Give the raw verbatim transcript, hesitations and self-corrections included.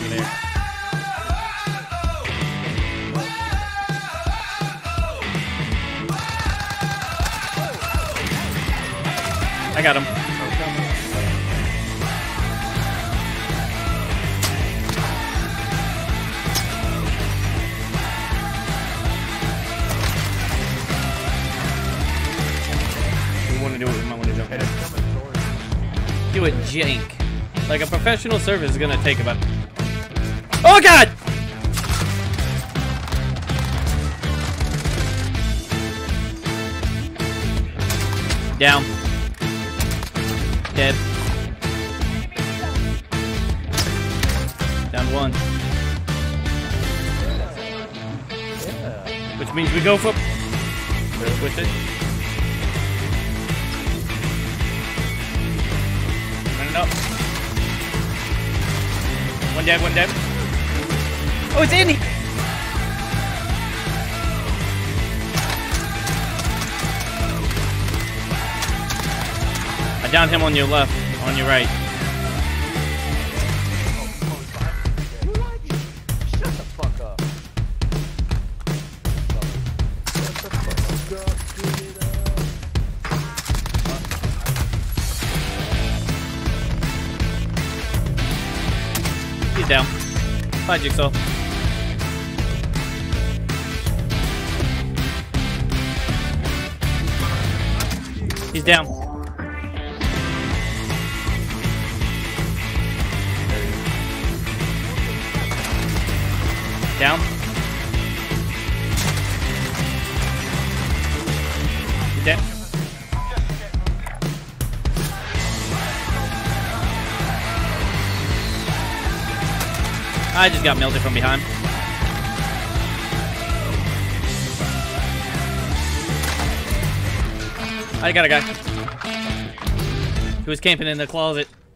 there. I got him. We want to do it. We might want to jump in. Do it, jank. Like a professional service is gonna take about. Oh God! Down. Dead. Down one. Yeah. Which means we go for. Push it. Run it up. One dead, one dead. Oh, it's in! I downed him on your left, on your right. Shut the fuck up. Shut the fuck up. Give it up. He's down. Bye, Jigsaw. He's down. Down. He's dead. I just got melted from behind. I got a guy. He was camping in the closet.